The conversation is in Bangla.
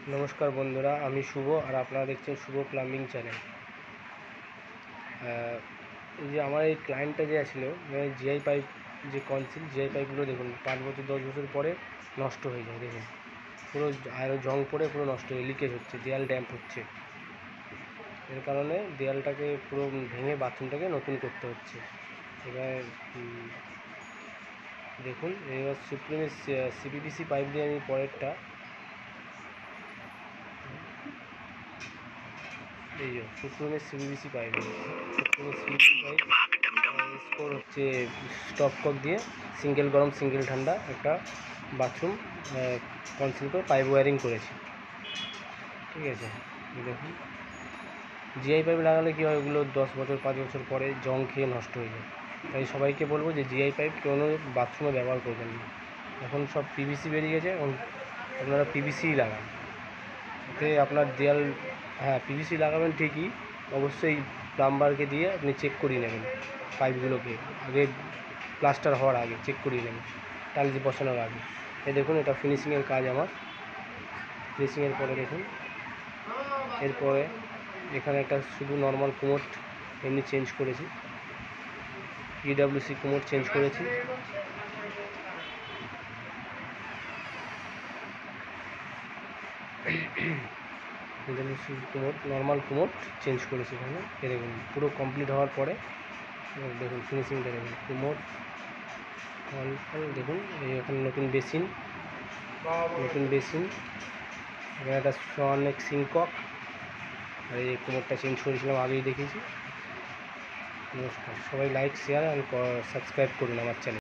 নমস্কার বন্ধুরা, আমি শুভ আর আপনারা দেখছেন শুভ প্লাম্বিং চ্যানেল। এই যে আমার এই ক্লায়েন্টটা যে ছিল, মানে জিআই পাইপ যে কনসিল জিআই পাইপগুলো দেখুন 5 বছর 10 বছর পরে নষ্ট হয়ে যায়। দেখুন পুরো আরও জং পড়ে পুরো নষ্ট হয়ে লিকেজ হচ্ছে, দেয়াল ড্যাম্প হচ্ছে। এর কারণে দেয়ালটাকে পুরো ভেঙে বাথরুমটাকে নতুন করতে হচ্ছে। এবার দেখুন, এবার সুপ্রিমের সিপিভিসি পাইপ দিয়ে আমি পরেরটা এই যে সুপ্রিমের সিপিভিসি পাইপ স্কোর হচ্ছে স্টপ কক দিয়ে সিঙ্গেল গরম সিঙ্গেল ঠান্ডা একটা বাথরুম কনসিল করে পাইপ ওয়ারিং করেছি। ঠিক আছে, দেখুন জিআই পাইপ লাগালে কী হয়, ওগুলো 10 বছর 5 বছর পরে জং খেয়ে নষ্ট হয়ে যায়। তাই সবাইকে বলবো যে জিআই পাইপ কোনো বাথরুমে ব্যবহার করবেন না। এখন সব পিভিসি বেরিয়ে গেছে, আপনারা পিভিসিই লাগান। এতে আপনার দেয়াল, হ্যাঁ পিভিসি লাগাবেন ঠিকই, অবশ্যই প্লাম্বারকে দিয়ে আপনি চেক করিয়ে নেবেন পাইপগুলোকে, আগে প্লাস্টার হওয়ার আগে চেক করিয়ে নেবেন, টাইলস বসানোর আগে। এই দেখুন, এটা ফিনিশিংয়ের কাজ আমার। ফিনিশিংয়ের পরে দেখুন, এরপরে এখানে একটা শুধু নর্মাল কুমোট এমনি চেঞ্জ করেছি, পিডব্লিউসি কুমোট চেঞ্জ করেছি। কুমোট নর্মাল কুমোট চেঞ্জ করেছি এখানে। দেখুন পুরো কমপ্লিট হওয়ার পরে দেখুন ফিনিশিংটা দেখুন, কুমোট দেখুন। এখানে নতুন বেসিন, এখানে একটা সনেক সিংকক, আর এই কুমোরটা চেঞ্জ করেছিলাম, আগেই দেখেছি। নমস্কার, সবাই লাইক শেয়ার অ্যান্ড সাবস্ক্রাইব করুন আমার চ্যানেল।